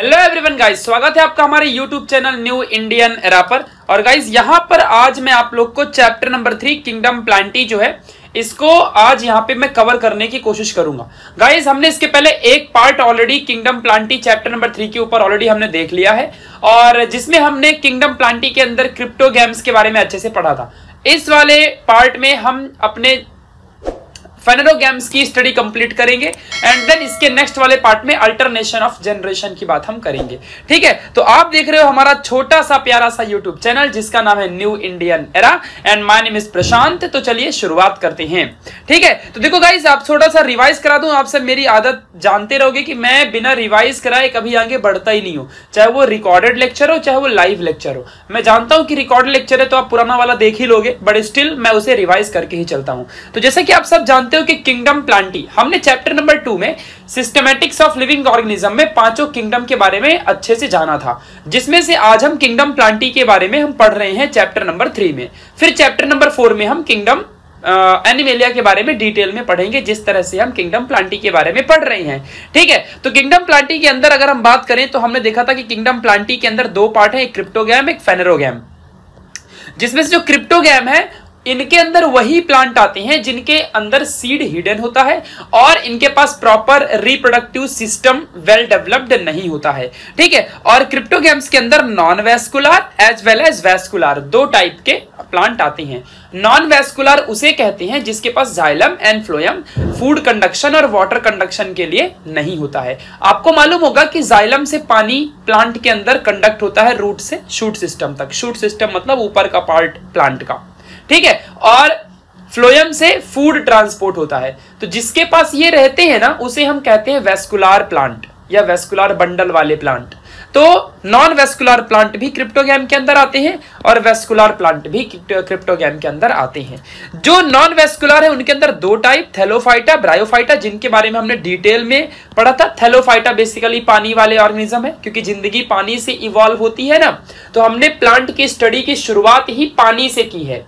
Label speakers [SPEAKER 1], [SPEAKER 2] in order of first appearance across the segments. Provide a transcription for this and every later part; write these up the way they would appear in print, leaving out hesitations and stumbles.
[SPEAKER 1] Hello everyone guys, स्वागत है आपका हमारे YouTube channel new Indian era पर। और गाइस यहाँ पर आज मैं आप लोग को चैप्टर नंबर 3 किंगडम प्लांटी जो है इसको आज यहाँ पे मैं कवर करने की कोशिश करूंगा। गाइस हमने इसके पहले एक part already kingdom plantae chapter number 3 के ऊपर ऑलरेडी हमने देख लिया है और जिसमें हमने किंगडम प्लांटी के अंदर क्रिप्टो गेम्स के बारे में अच्छे से पढ़ा था। इस वाले पार्ट में हम अपने फेनेरो गेम्स की स्टडी कंप्लीट करेंगे एंड देन इसके नेक्स्ट वाले पार्ट में अल्टरनेशन ऑफ जनरेशन की बात हम करेंगे। ठीक है, तो आप देख रहे हो हमारा छोटा सा प्यारा सा यूट्यूब चैनल जिसका नाम है new Indian era and my name is Prashant. तो चलिए शुरुआत करते हैं। ठीक है, तो देखो गाइस आप थोड़ा सा रिवाइज करा दूं। आप सब मेरी आदत जानते रहोगे कि मैं बिना रिवाइज कराए कभी आगे बढ़ता ही नहीं हूं, चाहे वो रिकॉर्डेड लेक्चर हो चाहे वो लाइव लेक्चर हो। मैं जानता हूं कि रिकॉर्डेड लेक्चर है तो आप पुराना वाला देख ही लोगे, बट स्टिल मैं उसे रिवाइज करके ही चलता हूं। तो जैसे कि आप सब जानते हो कि किंगडम प्लांटी हमने चैप्टर नंबर 2 में सिस्टमैटिक्स ऑफ लिविंग ऑर्गेनिज्म में पांचों किंगडम के बारे में अच्छे से जाना था, जिसमें से आज हम किंगडम प्लांटी के बारे में हम पढ़ रहे हैं चैप्टर नंबर 3 में। फिर चैप्टर नंबर 4 में हम किंगडम एनिमेलिया के बारे में डिटेल में पढ़ेंगे, जिस तरह से हम किंगडम प्लांटी के बारे में पढ़ रहे हैं। ठीक है, तो किंगडम प्लांटी के अंदर अगर हम बात करें तो हमने देखा था कि किंगडम प्लांटी के अंदर दो पार्ट है, एक क्रिप्टोगैम एक फेनेरोगैम। जिसमें से जो क्रिप्टोगैम है इनके अंदर वही प्लांट आते हैं जिनके अंदर सीड हिडन होता है और इनके पास proper reproductive system well developed नहीं होता है। ठीक है, और क्रिप्टोगैम्स के अंदर non vascular as well as vascular दो टाइप के प्लांट आते हैं। नॉन वैस्कुलर उसे कहते हैं जिसके पास xylem and phloem food conduction और वाटर कंडक्शन के लिए नहीं होता है। आपको मालूम होगा कि जाइलम से पानी प्लांट के अंदर कंडक्ट होता है रूट से शूट सिस्टम तक। शूट सिस्टम मतलब ऊपर का पार्ट प्लांट का। ठीक है, और फ्लोएम से फूड ट्रांसपोर्ट होता है। तो जिसके पास ये रहते हैं ना उसे हम कहते हैं वैस्कुलर प्लांट या वैस्कुलर बंडल वाले प्लांट। तो नॉन वैस्कुलर प्लांट भी क्रिप्टोगैम के अंदर आते हैं और वैस्कुलर प्लांट भी क्रिप्टोगैम के अंदर आते हैं। जो नॉन वैस्कुलर है उनके अंदर दो टाइप, थैलोफाइटा ब्रायोफाइटा, जिनके बारे में हमने डिटेल में पढ़ा था। थैलोफाइटा बेसिकली पानी वाले ऑर्गेनिज्म है, क्योंकि जिंदगी पानी से इवॉल्व होती है ना, तो हमने प्लांट की स्टडी की शुरुआत ही पानी से की है।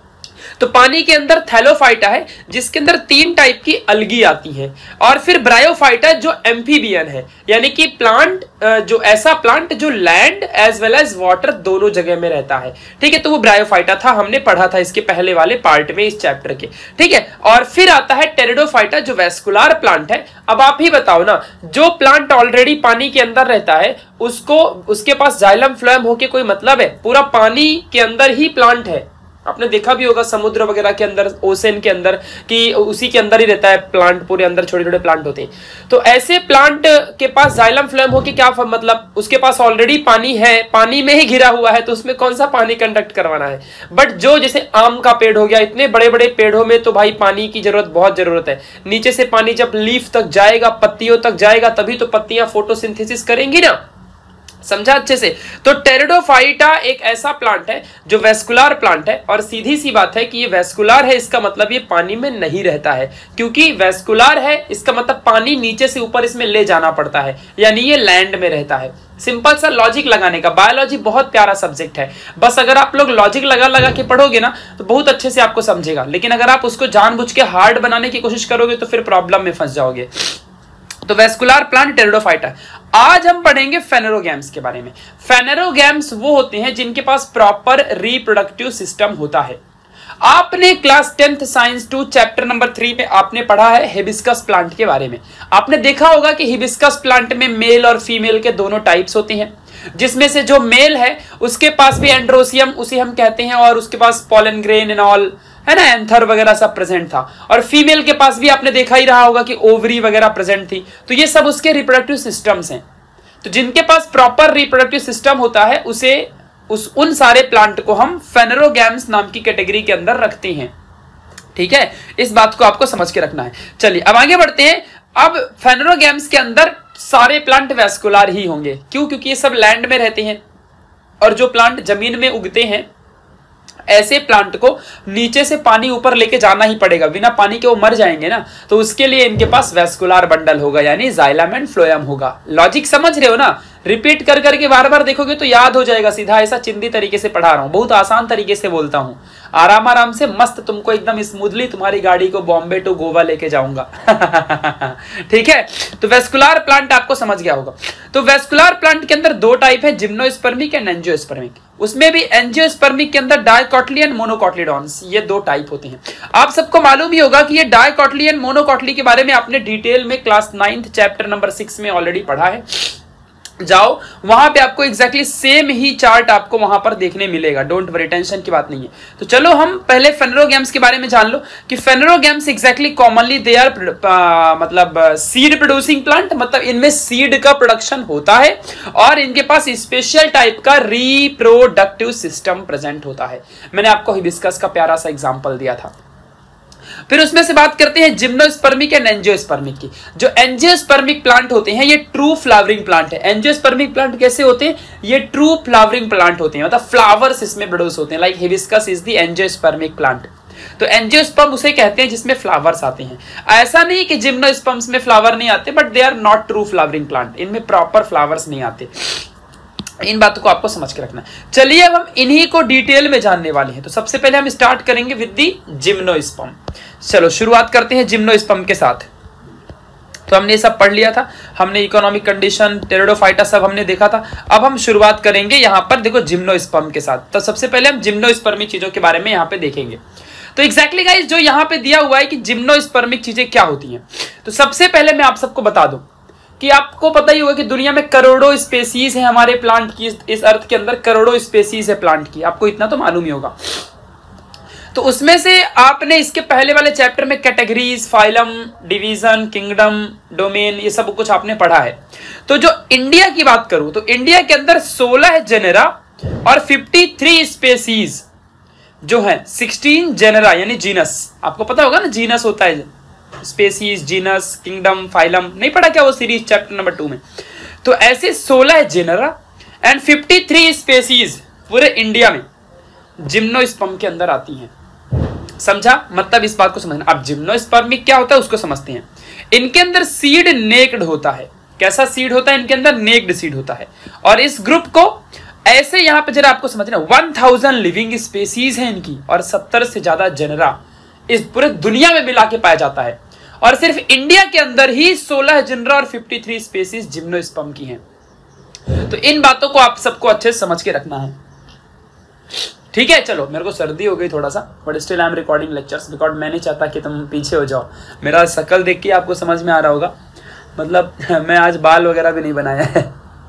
[SPEAKER 1] तो पानी के अंदर थैलोफाइटा है जिसके अंदर तीन टाइप की अलगी आती है, और फिर ब्रायोफाइटा जो एम्फीबियन है, यानी कि प्लांट जो ऐसा प्लांट जो land as well as water दोनों जगह में रहता है। ठीक है, तो वो ब्रायोफाइटा था, हमने पढ़ा था इसके पहले वाले पार्ट में इस चैप्टर के। ठीक है, और फिर आता है टेरिडोफाइटा जो वैस्कुलर प्लांट है। अब आप ही बताओ ना, जो प्लांट ऑलरेडी पानी के अंदर रहता है उसको उसके पास जाइलम फ्लोएम होके कोई मतलब है? पूरा पानी के अंदर ही प्लांट है। आपने देखा भी होगा समुद्र वगैरह के अंदर, ओशन के अंदर, कि उसी के अंदर ही रहता है प्लांट, पूरे अंदर छोटे छोटे प्लांट होते हैं। तो ऐसे प्लांट के पास जाइलम फ्लोएम हो के क्या मतलब, उसके पास ऑलरेडी पानी है, पानी में ही घिरा हुआ है, तो उसमें कौन सा पानी कंडक्ट करवाना है। बट जो जैसे आम का पेड़ हो गया, इतने बड़े बड़े पेड़ों में तो भाई पानी की जरूरत बहुत जरूरत है। नीचे से पानी जब लीफ तक जाएगा, पत्तियों तक जाएगा, तभी तो पत्तियां फोटोसिंथेसिस करेंगी ना। समझा अच्छे से? तो टेरिडोफाइटा एक ऐसा प्लांट है जो वैस्कुलर प्लांट है, और सीधी सी बात है कि ये वैस्कुलर है, इसका मतलब ये पानी में नहीं रहता है। क्योंकि वैस्कुलर है इसका मतलब पानी नीचे से ऊपर इसमें ले जाना पड़ता है, यानी ये लैंड में रहता है। सिंपल सा लॉजिक लगाने का। बायोलॉजी बहुत प्यारा सब्जेक्ट है, बस अगर आप लोग लॉजिक लगा लगा के पढ़ोगे ना तो बहुत अच्छे से आपको समझेगा, लेकिन अगर आप उसको जानबूझ के हार्ड बनाने की कोशिश करोगे तो फिर प्रॉब्लम में फंस जाओगे। तो वैस्कुलर प्लांट टेरिडोफाइटा। आज हम पढ़ेंगे फेनेरोगैम्स के बारे में। फेनेरोगैम्स वो होते हैं जिनके पास प्रॉपर रिप्रोडक्टिव सिस्टम होता है। आपने class 10th science 2 chapter number 3 में आपने पढ़ा है हिबिस्कस प्लांट के बारे में। आपने देखा होगा कि हिबिस्कस प्लांट में मेल और फीमेल के दोनों टाइप्स होते हैं, जिसमें से जो मेल है उसके पास भी एंड्रोसियम उसे हम कहते हैं, और उसके पास पोलन ग्रेन एंड ऑल है ना, एंथर वगैरह सब प्रेजेंट था। और फीमेल के पास भी आपने देखा ही रहा होगा कि ओवरी वगैरह प्रेजेंट थी। तो ये सब उसके रिप्रोडक्टिव सिस्टम्स हैं। तो जिनके पास प्रॉपर रिप्रोडक्टिव सिस्टम होता है उन सारे प्लांट को हम फेनेरोगैम्स नाम की कैटेगरी के अंदर रखते हैं। ठीक है, इस बात को आपको समझ के रखना है। चलिए अब आगे बढ़ते हैं। अब फेनेरोगैम्स के अंदर सारे प्लांट वैस्कुलर ही होंगे। क्यों? क्योंकि ये सब लैंड में रहते हैं, और जो प्लांट जमीन में उगते हैं ऐसे प्लांट को नीचे से पानी ऊपर लेके जाना ही पड़ेगा, बिना पानी के वो मर जाएंगे ना। तो उसके लिए इनके पास वैस्कुलर बंडल होगा, यानी जाइलम एंड फ्लोएम होगा। लॉजिक समझ रहे हो ना? रिपीट कर करके बार बार देखोगे तो याद हो जाएगा सीधा। ऐसा चिंदी तरीके से पढ़ा रहा हूँ, बहुत आसान तरीके से बोलता हूँ, आराम आराम से मस्त तुमको एकदम स्मूथली तुम्हारी गाड़ी को बॉम्बे टू गोवा लेके जाऊंगा। ठीक है, तो वेस्कुलर प्लांट आपको समझ गया होगा। तो वेस्कुलर प्लांट के अंदर दो टाइप है, जिम्नोस्पर्मिक एंड एंजियोस्पर्मिक। उसमें भी एंजियोस्पर्मिक के अंदर डाइकोटिली एंड मोनोकोटिलीडॉन्स, ये दो टाइप होते हैं। आप सबको मालूम ही होगा कि ये डाइकोटिली एंड मोनोकोटिली के बारे में आपने डिटेल में क्लास 9 चैप्टर नंबर 6 में ऑलरेडी पढ़ा है। जाओ वहां पे आपको एग्जैक्टली सेम ही चार्ट आपको वहां पर देखने मिलेगा, डोंट वरी, टेंशन की बात नहीं है। तो चलो हम पहले फेनेरोगैम्स के बारे में जान लो कि phanerogams exactly commonly they are मतलब सीड प्रोड्यूसिंग प्लांट, मतलब इनमें सीड का प्रोडक्शन होता है और इनके पास स्पेशल टाइप का रिप्रोडक्टिव सिस्टम प्रेजेंट होता है। मैंने आपको हिबिस्कस का प्यारा सा एग्जांपल दिया था। फिर उसमें से बात करते हैं जिम्नोस्पर्मिक एंड एंजियोस्पर्मिक की। जो एंजियोस्पर्मिक प्लांट होते हैं ये ट्रू फ्लावरिंग प्लांट है। एंजियोस्पर्मिक प्लांट कैसे होते हैं? ये ट्रू फ्लावरिंग प्लांट होते हैं, मतलब फ्लावर्स इसमें प्रोड्यूस होते हैं। Like hibiscus is the angiospermic plant. तो एंजियोस्पर्म उसे कहते हैं जिसमें फ्लावर्स आते हैं। ऐसा नहीं कि जिम्नोस्पर्म्स में फ्लावर नहीं आते, but they are not true flowering plant, इनमें प्रॉपर फ्लावर्स नहीं आते। इन बातों को आपको समझ के रखना है। चलिए अब हम इन्हीं को डिटेल में जानने वाले हैं। तो सबसे पहले हम स्टार्ट करेंगे विद दी जिम्नोस्पर्म। चलो शुरुआत करते हैं जिम्नोस्पर्म के साथ। तो हमने ये सब पढ़ लिया था, हमने इकोनॉमिक कंडीशन, टेरिडोफाइटा सब हमने देखा था। अब हम शुरुआत करेंगे यहाँ पर देखो जिम्नोस्पर्म के साथ। तो सबसे पहले हम जिम्नोस्पर्मिक चीजों के बारे में यहाँ पे देखेंगे। तो एग्जैक्टली गाइस जो यहाँ पे दिया हुआ है कि जिम्नोस्पर्मिक चीजें क्या होती हैं, तो सबसे पहले मैं आप सबको बता दूं कि आपको पता ही होगा कि दुनिया में करोड़ों स्पेसीज है हमारे प्लांट की, इस अर्थ के अंदर करोड़ों स्पेसीज है प्लांट की, आपको इतना तो मालूम ही होगा। तो उसमें से आपने इसके पहले वाले चैप्टर में categories, phylum, division, kingdom, domain, ये सब कुछ आपने पढ़ा है। तो जो इंडिया की बात करूं तो इंडिया के अंदर 16 जेनेरा और 53 स्पेसीज जो है, 16 जेनेरा यानी जीनस, आपको पता होगा ना जीनस होता है, स्पेसीज, जीनस, किंगडम, फाइलम, नहीं पढ़ा क्या वो सीरीज चैप्टर नंबर 2 में? तो ऐसे 16 जेनेरा एंड 53 स्पेसीज पूरे इंडिया में जिम्नोस्पर्म के अंदर आती हैं। समझा? मतलब इस बात को समझना। अब जिम्नोस्पर्मिक क्या होता है उसको समझते हैं। इनके अंदर सीड नेक्ड होता है। कैसा सीड होता है? इनके अंदर नेक्ड सीड होता है। और इस ग्रुप को ऐसे यहां पे जरा आपको समझना, 1000 लिविंग स्पेसीज है इनकी और 70 से ज्यादा जेनेरा इस पूरे दुनिया में मिला के पाया जाता है। और सिर्फ इंडिया के अंदर ही 16 जेनेरा और 53 स्पेसीज जिम्नोस्पर्म की हैं। तो इन बातों को आप सबको अच्छे से समझ के रखना है, ठीक है? चलो, मेरे को सर्दी हो गई थोड़ा सा, but still I am recording lectures because मैं नहीं चाहता कि तुम पीछे हो जाओ। मेरा शक्ल देख के आपको समझ में आ रहा होगा, मतलब मैं आज बाल वगैरह भी नहीं बनाया है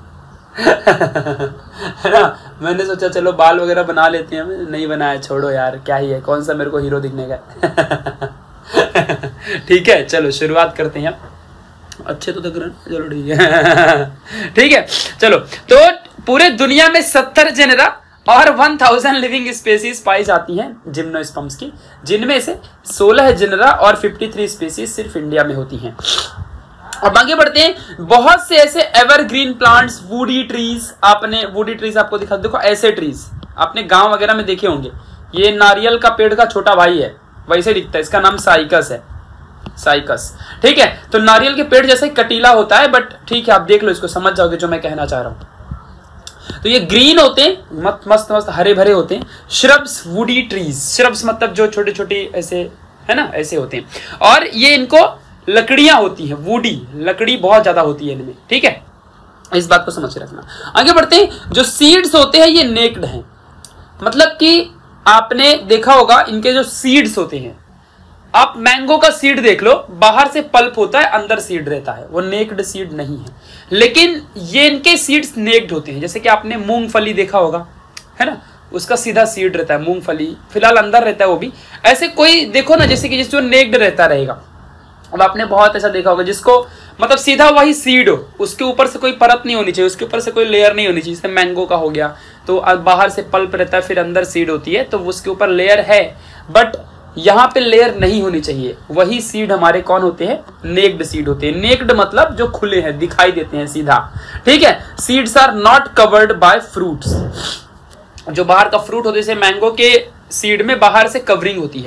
[SPEAKER 1] है ना? मैंने सोचा चलो बाल वगैरह बना लेते हैं, नहीं बनाया, छोड़ो यार, क्या ही है, कौन सा मेरे को हीरो दिखने का। ठीक है, चलो शुरुआत करते हैं। अच्छे तो दिख रहे हैं, चलो ठीक है। ठीक है, चलो, तो पूरे दुनिया में 70 जेनेरा और 1000 लिविंग स्पेसीज पाई जाती हैं जिम्नोस्पर्म्स की, जिनमें से 16 जेनेरा और 53 स्पेसीज सिर्फ इंडिया में होती हैं। अब आगे बढ़ते हैं। बहुत से ऐसे एवरग्रीन प्लांट्स, वुडी ट्रीज, आपने वुडी ट्रीज आपको दिखा, देखो ऐसे ट्रीज आपने गांव वगैरह में देखे होंगे। ये नारियल का पेड़ का छोटा भाई है, वैसे दिखता है, इसका नाम साइकस है, साइकस। ठीक है, तो नारियल के पेड़ जैसे कटीला होता है, बट ठीक है आप देख लो इसको, समझ जाओगे जो मैं कहना चाह रहा हूं। तो ये ग्रीन होते हैं, मस्त मस्त हरे भरे होते हैं। श्रब्स, वुडी ट्रीज, श्रब्स मतलब जो छोटे छोटे ऐसे है ना, ऐसे होते हैं। और ये इनको लकड़ियां होती हैं, वुडी लकड़ी बहुत ज्यादा होती है इनमें। ठीक है, इस बात को समझ के रखना। आगे बढ़ते हैं। जो सीड्स होते हैं ये नेक्ड हैं, मतलब कि आपने देखा होगा इनके जो सीड्स होते हैं, आप मैंगो का सीड देख लो, बाहर से पल्प होता है, अंदर सीड रहता है, वो नेक्ड सीड नहीं है। लेकिन ये इनके सीड्स नेक्ड होते हैं। जैसे कि आपने मूंगफली देखा होगा, है ना, उसका सीधा सीड रहता है, मूंगफली फिलहाल अंदर रहता है वो भी। ऐसे कोई देखो ना, जैसे कि जिसको नेक्ड रहता रहेगा। अब आपने बहुत ऐसा देखा होगा जिसको मतलब सीधा वही सीड हो, उसके ऊपर से कोई परत नहीं होनी चाहिए, उसके ऊपर से कोई लेयर नहीं होनी चाहिए। जैसे मैंगो का हो गया, तो बाहर से पल्प रहता है, फिर अंदर सीड होती है, तो उसके ऊपर लेयर है, बट यहाँ पे लेयर नहीं होनी चाहिए। वही सीड हमारे कौन होते हैं? नेक्ड सीड होते हैं। नेक्ड मतलब जो खुले हैं, दिखाई देते हैं सीधा। ठीक है, seeds are not covered by fruits. जो बाहर का फ्रूट होते हैं, जैसे मैंगो के सीड में बाहर से कवरिंग होती है,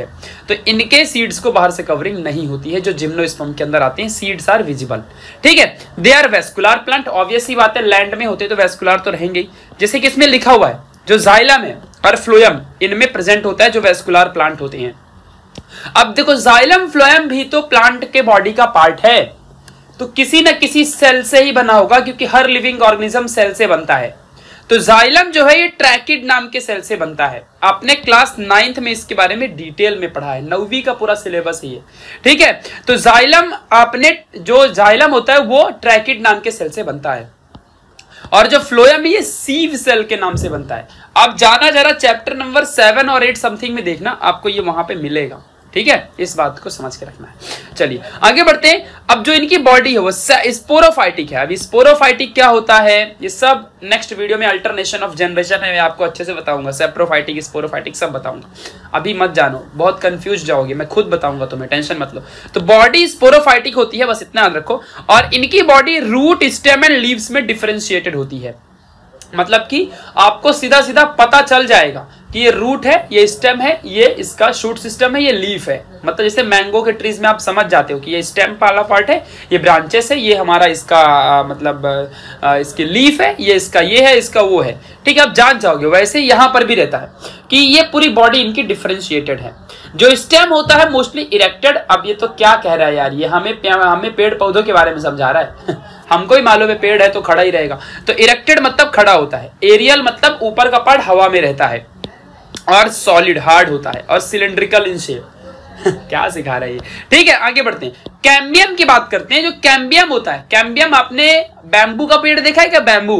[SPEAKER 1] तो इनके सीड्स को बाहर से कवरिंग नहीं होती है जो जिम्नोस्पर्म के अंदर आते हैं। सीड्स आर विजिबल, ठीक है। They are vascular plant, obvious ही बात है, लैंड में होते तो वेस्कुलर तो रहेंगे ही। जैसे कि इसमें लिखा हुआ है जो जाइलम है और फ्लोएम इनमें प्रेजेंट होता है जो वेस्कुलर प्लांट होते हैं। अब देखो जाइलम फ्लोएम भी तो प्लांट के बॉडी का पार्ट है, तो किसी न किसी सेल से ही बना होगा, क्योंकि हर लिविंग ऑर्गेनिज्म सेल से बनता है। तो जाइलम जो है ये ट्रैकिड नाम के सेल से बनता है। आपने क्लास 9th में इसके बारे में डिटेल में पढ़ा है, 9वीं का पूरा सिलेबस ही है, ठीक है। तो जाइलम आपने जो जाइलम होता है वो ट्रैकिड नाम के सेल से बनता है, और जो फ्लोएम ये सीव सेल के नाम से बनता है। आप जाना जरा चैप्टर नंबर 7 और 8 समथिंग में देखना, आपको ये वहां पे मिलेगा, ठीक है। इस बात को समझ के रखना है। चलिए आगे बढ़ते हैं। अब जो इनकी बॉडी है वो स्पोरोफाइटिक है। अभी स्पोरोफाइटिक क्या होता है ये सब नेक्स्ट वीडियो में अल्टरनेशन ऑफ जनरेशन है मैं आपको अच्छे से बताऊंगा। सेप्रोफाइटिक स्पोरोफाइटिक सब बताऊंगा, अभी मत जानो, बहुत कंफ्यूज जाओगे, मैं खुद बताऊंगा तुम्हें, टेंशन मत लो। तो बॉडी स्पोरोफाइटिक होती है, बस इतना याद रखो। और इनकी body root, stem and leaves में डिफरेंशिएटेड होती है। मतलब कि आपको सीधा सीधा पता चल जाएगा कि ये रूट है, ये स्टेम है, ये इसका शूट सिस्टम है, ये लीफ है। मतलब जैसे मैंगो के ट्रीज में आप समझ जाते हो कि ये स्टेम वाला पार्ट है, ये ब्रांचेस है, ये हमारा इसका मतलब इसकी लीफ है, ये इसका ये है, इसका वो है, ठीक है। आप जान जाओगे। वैसे यहां पर भी रहता है कि ये पूरी बॉडी इनकी डिफरेंशिएटेड है। जो स्टेम होता है मोस्टली इरेक्टेड। अब ये तो क्या कह रहा है यार, ये हमें पेड़ पौधों के बारे में समझा रहा है हमको ही मालूम है पेड़ है तो खड़ा ही रहेगा। तो इरेक्टेड मतलब खड़ा होता है, एरियल मतलब ऊपर का पार्ट हवा में रहता है, और सॉलिड हार्ड होता है, और सिलेंड्रिकल इन शेप क्या सिखा रहा है ये, ठीक है। आगे बढ़ते हैं, कैम्बियम की बात करते हैं। जो कैम्बियम होता है, कैम्बियम आपने बैम्बू का पेड़ देखा है क्या? बैम्बू,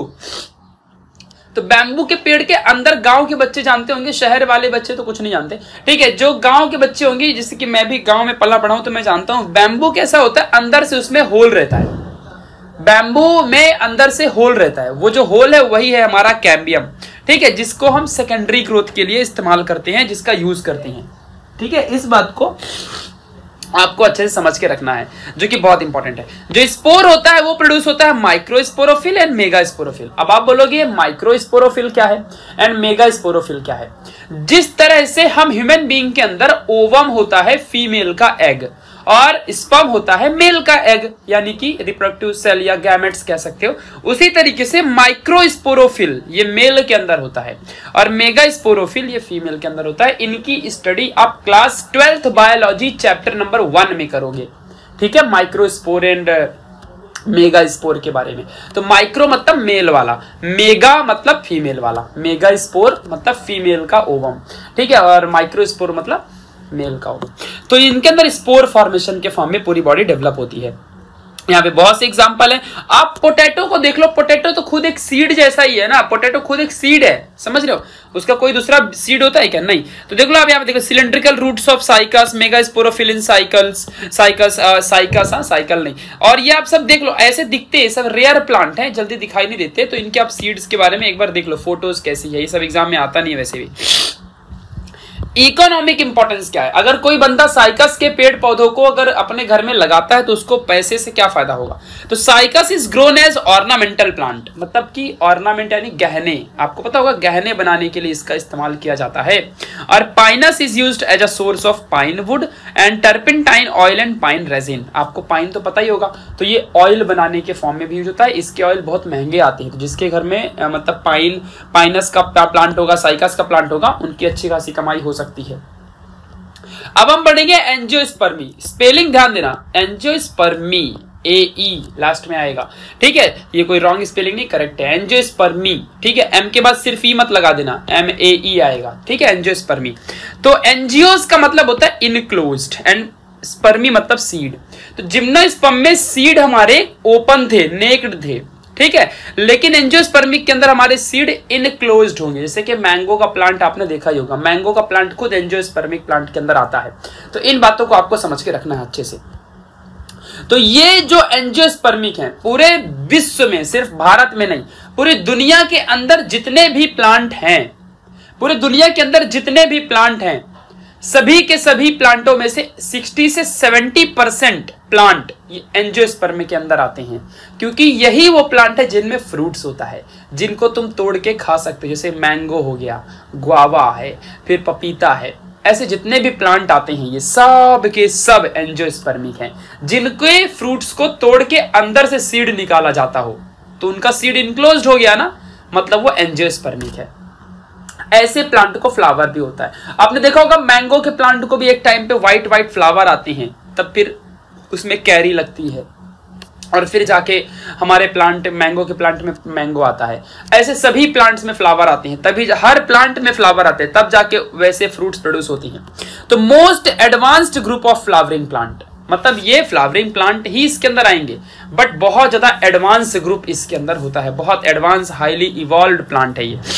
[SPEAKER 1] तो बैम्बू के पेड़ के अंदर गांव के बच्चे जानते होंगे, शहर वाले बच्चे तो कुछ नहीं जानते, ठीक है। जो गांव के बच्चे होंगे, जैसे कि मैं भी गांव में पला पढ़ा हूं तो मैं जानता हूं बैम्बू कैसा होता है, अंदर से उसमें होल रहता है। बैम्बू में अंदर से होल रहता है, वो जो होल है वही है हमारा कैम्बियम, ठीक है, जिसको हम सेकेंडरी ग्रोथ के लिए इस्तेमाल करते हैं, जिसका यूज करते हैं, ठीक है। इस बात को आपको अच्छे से समझ के रखना है, जो कि बहुत इंपॉर्टेंट है। जो स्पोर होता है वो प्रोड्यूस होता है माइक्रोस्पोरोफिल एंड मेगास्पोरोफिल। अब आप बोलोगे माइक्रोस्पोरोफिल क्या है एंड मेगास्पोरोफिल क्या है? जिस तरह से हम ह्यूमन बीइंग के अंदर ओवम होता है फीमेल का एग, और स्पर्म होता है मेल का एग, यानी कि रिप्रोडक्टिव सेल या गैमेट्स कह सकते हो, उसी तरीके से माइक्रोस्पोरोफिल ये मेल के अंदर होता है, और मेगास्पोरोफिल ये फीमेल के अंदर होता है। इनकी स्टडी आप class 12th biology chapter number 1 में करोगे, ठीक है, माइक्रोस्पोर एंड मेगा स्पोर के बारे में। तो माइक्रो मतलब मेल वाला, मेगा मतलब फीमेल वाला, मेगा स्पोर मतलब फीमेल का ओवम, ठीक है, और माइक्रोस्पोर मतलब मेल का ओवम। तो इनके अंदर स्पोर फॉर्मेशन के फॉर्म में पूरी बॉडी डेवलप होती है। यहाँ पे बहुत से एग्जांपल है। आप पोटैटो को देख लो, पोटैटो तो खुद एक सीड जैसा ही है ना, पोटैटो खुद एक सीड है, समझ रहे हो? उसका कोई दूसरा सीड होता है क्या? नहीं। तो देख लो आप यहाँ पे देखो, cylindrical roots of cycas, megasporophyll in cycles, cycle नहीं, और ये आप सब देख लो, ऐसे दिखते हैं, सब रेयर प्लांट हैं, जल्दी दिखाई नहीं देते। तो इनके आप सीड्स के बारे में एक बार देख लो, फोटोज कैसी है, ये सब एग्जाम में आता नहीं है वैसे भी। इकोनॉमिक इंपॉर्टेंस क्या है? अगर कोई बंदा साइकस के पेड़ पौधों को अगर अपने घर में लगाता है तो उसको पैसे से क्या फायदा होगा? तो cycas is grown as ornamental plant, मतलब कि ऑर्नामेंट यानी गहने, आपको पता होगा गहने बनाने के लिए इसका इस्तेमाल किया जाता है। और pinus is used as a source of pine wood and turpentine oil and pine resin. आपको पाइन तो पता ही होगा, तो ये ऑयल बनाने के फॉर्म में भी यूज होता है। इसके ऑयल बहुत महंगे आते हैं, तो जिसके घर में मतलब पाइनस का प्लांट होगा, साइकस का प्लांट होगा, उनकी अच्छी खासी कमाई हो सकती है। अब हम बढ़ेंगे एंजियोस्पर्मी। स्पेलिंग ध्यान देना, एंजियोस्पर्मी AE लास्ट में आएगा, ठीक है, ये कोई रॉन्ग स्पेलिंग नहीं, करेक्ट है, एंजियोस्पर्मी, ठीक है। एम के बाद सिर्फ ई मत लगा देना, MAE आएगा, ठीक है, एंजियोस्पर्मी। तो एंजियोस का मतलब होता है इनक्लोज्ड एंड स्पर्मी मतलब सीड। तो जिम्नोस्पर्म में सीड हमारे ओपन थे, नेक्ड थे, ठीक है, लेकिन एंजियोस्पर्मिक के अंदर हमारे सीड इनक्लोज्ड होंगे। जैसे कि मैंगो का प्लांट आपने देखा ही होगा, मैंगो का प्लांट खुद एंजियोस्पर्मिक प्लांट के अंदर आता है। तो इन बातों को आपको समझ के रखना है अच्छे से। तो ये जो एंजियोस्पर्मिक हैं, पूरे विश्व में, सिर्फ भारत में नहीं, पूरी दुनिया के अंदर जितने भी प्लांट हैं, पूरी दुनिया के अंदर जितने भी प्लांट हैं, सभी के सभी प्लांटों में से 60 से 70% प्लांट एंजियोस्पर्म के अंदर आते हैं, क्योंकि यही वो प्लांट है जिनमें फ्रूट्स होता है, जिनको तुम तोड़ के खा सकते हो। जैसे मैंगो हो गया, गुआवा है, फिर पपीता है, ऐसे जितने भी प्लांट आते हैं ये सब के सब एंजियोस्पर्मिक हैं, जिनके फ्रूट्स को तोड़ के अंदर से सीड निकाला जाता हो तो उनका सीड इनक्लोज्ड हो गया ना, मतलब वो एंजियोस्पर्मिक है। ऐसे प्लांट को फ्लावर भी होता है। आपने देखा होगा मैंगो के प्लांट को भी एक टाइम पे व्हाइट व्हाइट फ्लावर आते हैं, तब फिर उसमें कैरी लगती है और फिर जाके हमारे प्लांट मैंगो के प्लांट में मैंगो आता है। ऐसे सभी प्लांट्स में फ्लावर आते हैं, तभी हर प्लांट में फ्लावर आते हैं, तब जाके वैसे फ्रूट्स प्रोड्यूस होती हैं। तो most advanced group of flowering plant, मतलब ये फ्लावरिंग प्लांट ही इसके अंदर आएंगे, बट बहुत ज्यादा एडवांस ग्रुप इसके अंदर होता है, बहुत एडवांस हाईली इवॉल्व्ड प्लांट है ये।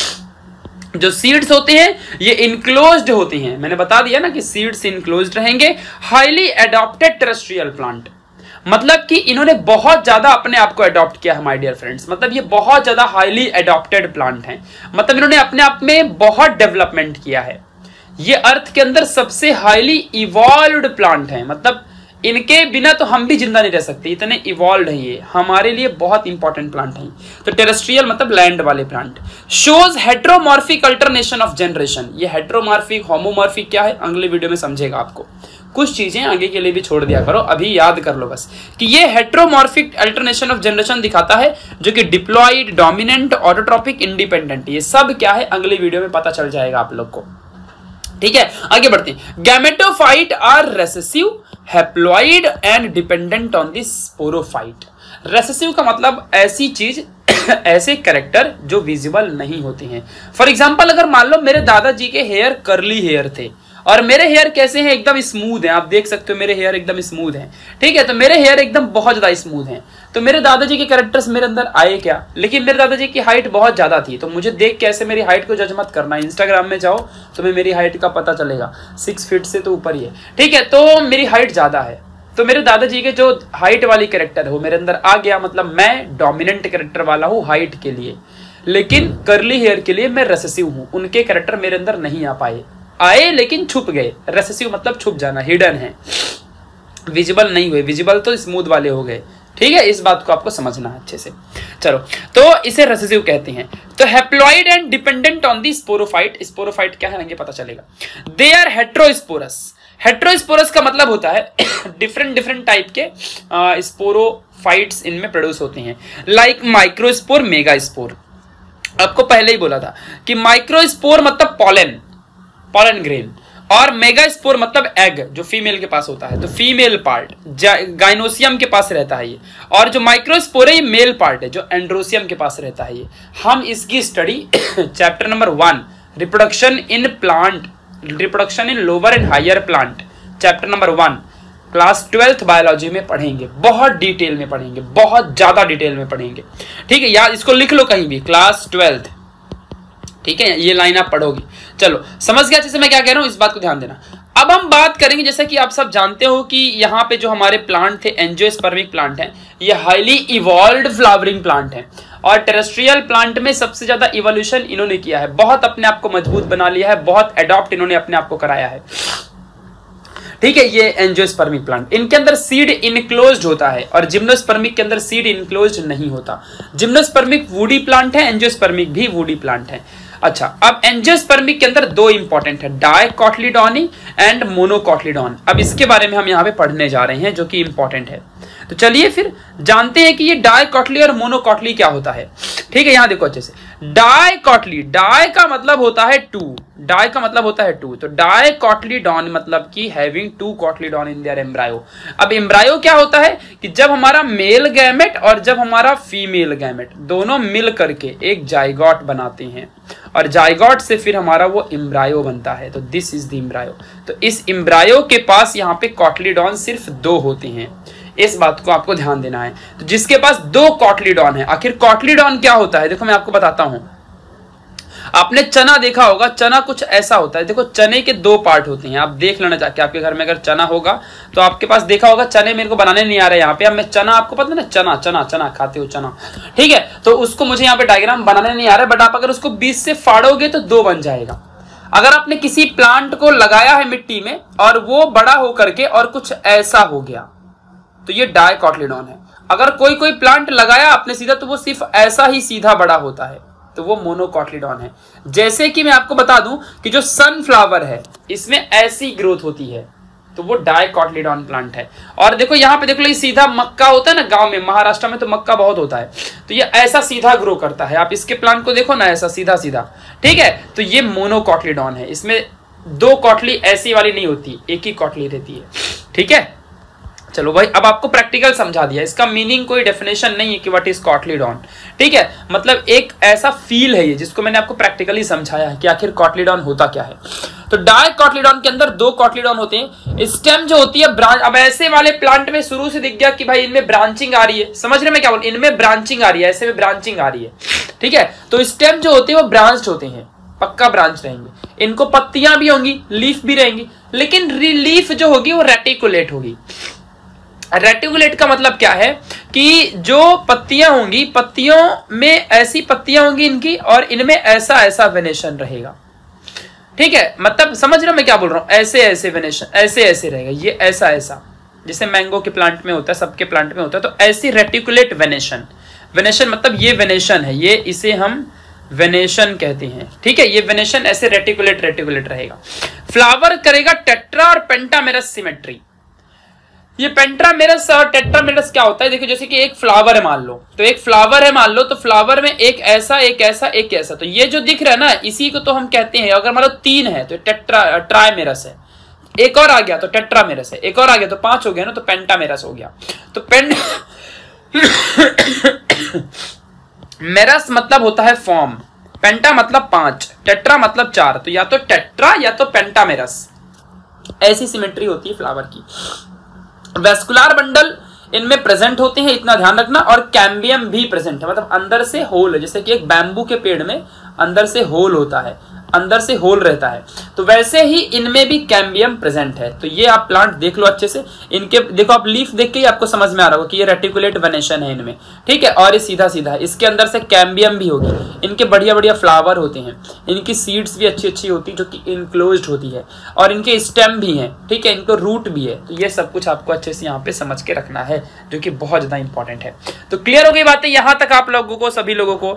[SPEAKER 1] जो सीड्स होते हैं ये इनक्लोज्ड होते हैं, मैंने बता दिया ना कि सीड्स इनक्लोज्ड रहेंगे। हाईली एडॉप्टेड टेरेस्ट्रियल प्लांट, मतलब कि इन्होंने बहुत ज्यादा अपने आप को अडॉप्ट किया है माय डियर फ्रेंड्स, मतलब ये बहुत ज्यादा हाईली एडॉप्टेड प्लांट हैं, मतलब इन्होंने अपने आप में बहुत डेवलपमेंट किया है। ये अर्थ के अंदर सबसे हाईली इवॉल्व्ड प्लांट हैं, मतलब इनके बिना तो हम भी जिंदा नहीं रह सकते, इतने इवॉल्व्ड है ये, हमारे लिए बहुत इंपॉर्टेंट प्लांट है। तो टेरेस्ट्रियल मतलब लैंड वाले plant. Shows heteromorphic alternation of generation, ये हेट्रोमॉर्फिक होमोमॉर्फिक क्या है अगले वीडियो में समझेगा आपको, कुछ चीजें आगे के लिए भी छोड़ दिया करो, अभी याद कर लो बस कि ये हेट्रोमॉर्फिक अल्टरनेशन ऑफ जनरेशन दिखाता है, जो कि डिप्लॉइड, डोमिनेंट, ऑटोट्रॉपिक, इंडिपेंडेंट, ये सब क्या है अगले वीडियो में पता चल जाएगा आप लोग को। ठीक है, आगे बढ़ते हैं। Gametophyte are recessive, haploid and dependent on the sporophyte. Recessive का मतलब ऐसी चीज ऐसे कैरेक्टर जो विजिबल नहीं होते हैं। फॉर एग्जांपल अगर मान लो मेरे दादाजी के हेयर कर्ली हेयर थे और मेरे हेयर कैसे हैं, एकदम स्मूथ हैं, आप देख सकते हो मेरे हेयर एकदम स्मूथ हैं, ठीक है, तो मेरे हेयर एकदम बहुत ज्यादा स्मूथ हैं, तो मेरे दादाजी के कैरेक्टर्स मेरे अंदर आए क्या? लेकिन मेरे दादाजी की हाइट बहुत ज्यादा थी, तो मुझे देख के ऐसे मेरी हाइट को जज मत करना, इंस्टाग्राम में जाओ तुम्हें मेरी हाइट का पता चलेगा, 6 फीट से तो ऊपर ही है, ठीक है, तो मेरी हाइट ज्यादा है, तो मेरे दादाजी के जो हाइट वाली कैरेक्टर है वो मेरे अंदर आ गया, मतलब मैं डोमिनेंट कैरेक्टर वाला हूँ हाइट के लिए, लेकिन कर्ली हेयर के लिए मैं रेसेसिव हूँ, उनके कैरेक्टर मेरे अंदर नहीं आ पाए, आए लेकिन छुप गए। रेसेसिव मतलब छुप जाना, हिडन है, विजिबल नहीं हुए, विजिबल तो स्मूथ वाले हो गए, ठीक है, इस बात को आपको समझना है अच्छे से। चलो, तो इसे रेसेसिव कहते हैं। तो haploid and dependent on the sporophyte, sporophyte क्या है पता चलेगा। दे आर हेट्रोस्पोरस, हेट्रोस्पोरस का मतलब होता है डिफरेंट टाइप के स्पोरोफाइट्स इनमें प्रोड्यूस होते हैं, लाइक माइक्रोस्पोर, मेगास्पोर। आपको पहले ही बोला था कि माइक्रोस्पोर मतलब पॉलन ग्रेन, और मेगास्पोर मतलब एग जो फीमेल के पास होता है, तो फीमेल पार्ट गाइनोसियम के पास रहता है ये, और जो माइक्रोस्पोर है ये मेल पार्ट है जो एंड्रोसियम के पास रहता है ये। हम इसकी study chapter number 1 reproduction in plant, reproduction in lower and higher plant, chapter number 1 class 12th biology में पढ़ेंगे, बहुत डिटेल में पढ़ेंगे, बहुत ज्यादा डिटेल में पढ़ेंगे, ठीक है, यार इसको लिख लो कहीं भी, क्लास 12th, ठीक है, ये लाइन आप पढ़ोगी। चलो समझ गया अच्छे से मैं क्या कह रहा हूं, इस बात को ध्यान देना। अब हम बात करेंगे, जैसा कि आप सब जानते हो कि यहाँ पे जो हमारे प्लांट थे एंजियोस्पर्मिक प्लांट हैं, ये हाईली इवॉल्व्ड फ्लावरिंग प्लांट हैं, और टेरेस्ट्रियल प्लांट में सबसे ज्यादा इवोल्यूशन इन्होंने किया है, बहुत अपने आप को मजबूत बना लिया है, बहुत एडॉप्ट इन्होंने अपने आप को कराया है, ठीक है। ये एंजियोस्पर्मिक प्लांट, इनके अंदर सीड इनक्लोज्ड होता है, और जिम्नोस्पर्मिक के अंदर सीड इनक्लोज्ड नहीं होता। जिम्नोस्पर्मिक वुडी प्लांट है, एंजियोस्पर्मिक भी वुडी प्लांट है। अच्छा, अब एंजियोस्पर्मिक के अंदर दो इंपॉर्टेंट है, डाइकोटिलीडोनी एंड मोनोकोटिलीडोन। अब इसके बारे में हम यहाँ पे पढ़ने जा रहे हैं, जो कि इंपॉर्टेंट है। तो चलिए फिर जानते हैं कि ये डाइकोटिली और मोनोकोटिली क्या होता है, ठीक है। यहाँ देखो अच्छे से, डाइकोटिली, डाई का मतलब होता है 2, डाई का मतलब होता है 2, तो डाइकोटिलीडोन मतलब कि having 2 cotyledon in their embryo. अब एम्ब्रायो क्या होता है कि जब हमारा मेल गैमेट और जब हमारा फीमेल गैमेट दोनों मिल करके एक जाइगोट बनाते हैं, और जाइगोट से फिर हमारा वो एम्ब्रायो बनता है, तो दिस इज द एम्ब्रायो। तो इस एम्ब्रायो के पास यहाँ पे कोटिलीडोन सिर्फ 2 होते हैं, इस बात को आपको ध्यान देना है। तो जिसके पास 2 कोटिलीडोन है, आखिर कोटिलीडोन क्या होता है, देखो मैं आपको बताता हूं। आपने चना देखा होगा, चना कुछ ऐसा होता है, देखो चने के 2 पार्ट होते हैं, आप देख लेना जाके, आपके घर में अगर चना होगा तो आपके पास देखा होगा। चने मेरे को बनाने नहीं आ रहा है यहाँ पे, अब मैं चना, आपको पता है ना, चना चना चना खाते हो चना, ठीक है, तो उसको मुझे यहाँ पे डायग्राम बनाने नहीं आ रहा है, बट आप अगर उसको बीच से फाड़ोगे तो 2 बन जाएगा। अगर आपने किसी प्लांट को लगाया है मिट्टी में और वो बड़ा होकर के और कुछ ऐसा हो गया, तो ये डाइकोटिलीडोन है। अगर कोई प्लांट लगाया आपने सीधा, तो वो सिर्फ ऐसा ही सीधा बड़ा होता है, तो वो मोनोकोटिलीडॉन है। जैसे कि मैं आपको बता दूं कि जो सनफ्लावर है इसमें ऐसी ग्रोथ होती है, तो वो डाइकोटिलीडॉन प्लांट है। और देखो यहाँ पे देखो, ये सीधा मक्का होता है ना, गांव में महाराष्ट्र में तो मक्का बहुत होता है, तो ये ऐसा सीधा ग्रो करता है। आप इसके प्लांट को देखो ना, ऐसा सीधा सीधा, ठीक है। तो ये मोनोकोटिलीडॉन है, इसमें दो कोटली ऐसी वाली नहीं होती, एक ही कोटली रहती है, ठीक है। चलो भाई, अब आपको प्रैक्टिकल समझा दिया, इसका मीनिंग कोई डेफिनेशन नहीं है कि व्हाट इज कोटिलीडॉन, ठीक है। मतलब एक ऐसा फील है ये जिसको मैंने आपको प्रैक्टिकली समझाया है कि आखिर कोटिलीडॉन होता क्या है। तो डाइकोटिलीडॉन के अंदर दो कोटिलीडॉन होते हैं। स्टेम जो होती है ब्रांच, अब ऐसे वाले प्लांट में शुरू से दिख गया कि भाई इनमें ब्रांचिंग आ रही है, समझ रहे मैं क्या बोल, इनमें ब्रांचिंग आ रही है, ऐसे में ब्रांचिंग आ रही है, ठीक है। तो स्टेम जो होते हैं वो ब्रांच्ड होते हैं, पक्का ब्रांच रहेंगे, इनको पत्तियां भी होंगी, लीफ भी रहेंगी, लेकिन लीफ जो होगी वो रेटिकुलेट होगी। रेटिकुलेट का मतलब क्या है कि जो पत्तियां होंगी, पत्तियों में ऐसी पत्तियां होंगी इनकी, और इनमें ऐसा ऐसा वेनेशन रहेगा, ठीक है। मतलब समझ रहे हो मैं क्या बोल रहा हूं, ऐसे ऐसे वेनेशन, ऐसे ऐसे रहेगा, ये ऐसा ऐसा, जैसे मैंगो के प्लांट में होता है, सबके प्लांट में होता है। तो ऐसी रेटिकुलेट वेनेशन, वेनेशन मतलब ये वेनेशन है, ये इसे हम वेनेशन कहते हैं, ठीक है। ये वेनेशन ऐसे रेटिकुलेट रेटिकुलेट रहेगा। फ्लावर करेगा टेट्रा और पेंटामेरस सिमेट्री। ये पेंटामेरस और टेट्रामेरस क्या होता है, देखो जैसे कि एक फ्लावर है मान लो, तो एक फ्लावर है मान लो, तो फ्लावर में एक ऐसा एक ऐसा एक ऐसा, तो ये जो दिख रहा है ना, इसी को तो हम कहते हैं, अगर मान लो 3 है तो ट्राइमेरस है, एक और आ गया तो टेट्रामेरस है, एक और आ गया तो 5 हो गया ना, तो पेंटामेरस हो गया। तो मेरस मतलब होता है फॉर्म, पेंटा मतलब 5, टेट्रा मतलब 4, तो या तो टेट्रा या तो पेंटामेरस, ऐसी सिमेट्री होती है फ्लावर की। वेस्कुलर बंडल इनमें प्रेजेंट होते हैं, इतना ध्यान रखना, और कैम्बियम भी प्रेजेंट है, मतलब अंदर से होल है, जैसे कि एक बैम्बू के पेड़ में अंदर से होल होता है, अंदर से होल रहता है, तो वैसे ही इनमें भी कैम्बियम प्रेजेंट है। तो ये आप प्लांट देख लो अच्छे से, इनके देखो आप लीफ देख के ही आपको समझ में आ रहा होगा कि ये रेटिकुलेट वेनेशन है इनमें, ठीक है। और ये सीधा सीधा, इसके अंदर से कैम्बियम भी होगी, इनके बढ़िया बढ़िया फ्लावर होते हैं, इनकी सीड्स भी अच्छी अच्छी होती है जो कि इनक्लोज्ड होती है, और इनके स्टेम भी हैं, ठीक है, इनको रूट भी है। तो ये सब कुछ आपको अच्छे से यहाँ पे समझ के रखना है, जो कि बहुत ज्यादा इंपॉर्टेंट है। तो क्लियर हो गई बातें यहाँ तक आप लोगों को, सभी लोगों को।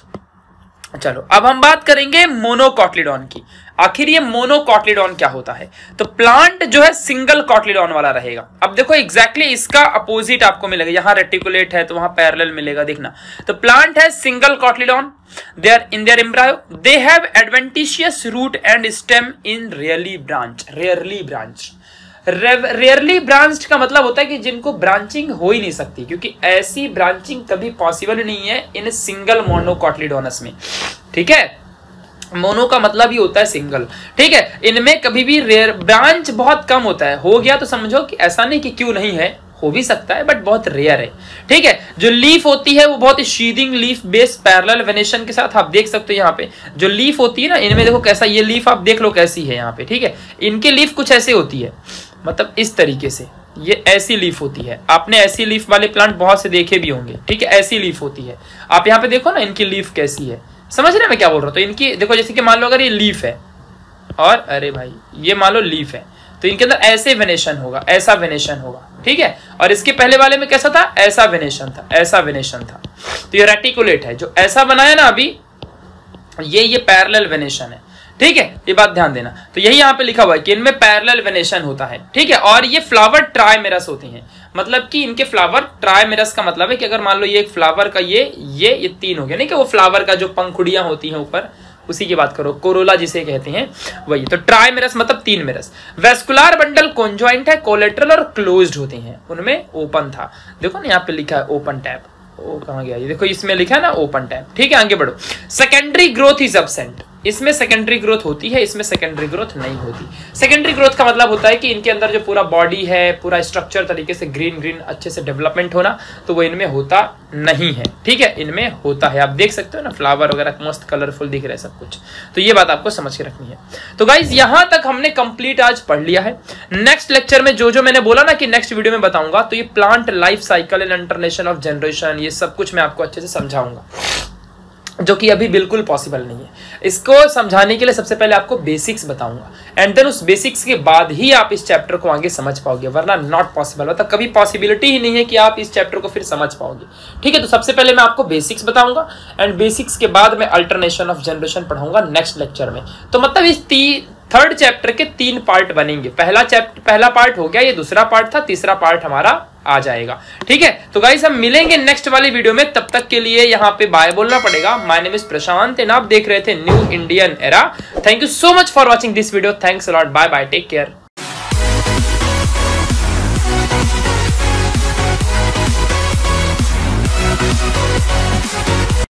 [SPEAKER 1] चलो अब हम बात करेंगे मोनोकोटिलीडॉन की। आखिर ये मोनोकोटिलीडॉन क्या होता है। तो प्लांट जो है सिंगल कोटिलीडॉन वाला रहेगा। अब देखो एग्जैक्टली इसका अपोजिट आपको मिलेगा, यहां रेटिकुलेट है तो वहां पैरेलल मिलेगा, देखना। तो प्लांट है single cotyledon, they are in their embryo, they have adventitious root and stem in rarely branch, rarely branch. Rarely branched का मतलब होता है कि जिनको ब्रांचिंग हो ही नहीं सकती, क्योंकि ऐसी ब्रांचिंग कभी पॉसिबल नहीं है इन सिंगल मोनोकोटिलीडोनस में, ठीक है। मोनो का मतलब ही होता है सिंगल, ठीक है। इनमें कभी भी रेयर ब्रांच बहुत कम होता है, हो गया तो समझो कि ऐसा नहीं कि क्यों नहीं है, हो भी सकता है बट बहुत रेयर है, ठीक है। जो लीफ होती है वो बहुत sheathing leaf based parallel venation के साथ, आप देख सकते हो यहाँ पे जो लीफ होती है ना, इनमें देखो कैसा, ये लीफ आप देख लो कैसी है यहाँ पे, ठीक है। इनकी लीफ कुछ ऐसे होती है, मतलब इस तरीके से, ये ऐसी लीफ होती है। आपने ऐसी लीफ वाले प्लांट बहुत से देखे भी होंगे, ठीक है, ऐसी लीफ होती है। आप यहाँ पे देखो ना इनकी लीफ कैसी है, समझ रहे हैं मैं क्या बोल रहा हूँ। तो इनकी देखो, जैसे कि मान लो अगर ये लीफ है और अरे भाई ये मान लो लीफ है, तो इनके अंदर ऐसे वेनेशन होगा, ऐसा वेनेशन होगा, ठीक है। और इसके पहले वाले में कैसा था, ऐसा वेनेशन था, ऐसा वेनेशन था। तो ये रेटिकुलेट है, जो ऐसा बनाया ना अभी, ये पैरेलल वेनेशन है, ठीक है। ये बात ध्यान देना। तो यही यहाँ पे लिखा हुआ है कि इनमें पैरेलल वेनेशन होता है, ठीक है। और ये फ्लावर ट्राइमेरस होते हैं, मतलब कि इनके फ्लावर ट्राइमेरस का मतलब है कि अगर मान लो ये एक फ्लावर का ये 3 हो गया, नहीं कि वो फ्लावर का जो पंखुड़ियां होती हैं ऊपर, उसी की बात करो, कोरोला जिसे कहते हैं वही। तो ट्राइमेरस मतलब 3 मेरस। वेस्कुलर बंडल कॉन्जॉइंट है, कोलेटरल और क्लोज्ड होते हैं, उनमें ओपन था। देखो ना यहाँ पे लिखा है ओपन टैब, ओ कहाँ गया ये, देखो इसमें लिखा है ना ओपन टैब, ठीक है। आगे बढ़ो। सेकेंडरी ग्रोथ इज एब्सेंट, इसमें सेकेंडरी ग्रोथ होती है, इसमें सेकेंडरी ग्रोथ नहीं होती। सेकेंडरी ग्रोथ का मतलब होता है कि इनके अंदर जो पूरा बॉडी है, पूरा स्ट्रक्चर तरीके से ग्रीन अच्छे से डेवलपमेंट होना, तो वो इनमें होता नहीं है, ठीक है। इनमें होता है, आप देख सकते हो ना फ्लावर वगैरह मस्त कलरफुल दिख रहा है सब कुछ। तो ये बात आपको समझ के रखनी है। तो गाइज यहां तक हमने कंप्लीट आज पढ़ लिया है। नेक्स्ट लेक्चर में जो मैंने बोला ना कि नेक्स्ट वीडियो में बताऊंगा, तो ये plant life cycle and alternation of generation, ये सब कुछ मैं आपको अच्छे से समझाऊंगा। जो कि अभी बिल्कुल पॉसिबल नहीं है। इसको समझाने के लिए सबसे पहले आपको बेसिक्स बताऊंगा एंड देन उस बेसिक्स के बाद ही आप इस चैप्टर को आगे समझ पाओगे, वरना नॉट पॉसिबल, मतलब कभी पॉसिबिलिटी ही नहीं है कि आप इस चैप्टर को फिर समझ पाओगे। ठीक है, तो सबसे पहले मैं आपको बेसिक्स बताऊंगा एंड बेसिक्स के बाद मैं अल्टरनेशन ऑफ जनरेशन पढ़ाऊंगा नेक्स्ट लेक्चर में। तो मतलब इस थर्ड चैप्टर के 3 पार्ट बनेंगे। पहला पार्ट हो गया, ये दूसरा पार्ट था, तीसरा पार्ट हमारा आ जाएगा। ठीक है, तो गाइस हम मिलेंगे नेक्स्ट वाली वीडियो में, तब तक के लिए यहाँ पे बाय बोलना पड़ेगा। My name is Prashant and आप देख रहे थे new Indian era. Thank you so much for watching this video, thanks a lot, bye bye, take care.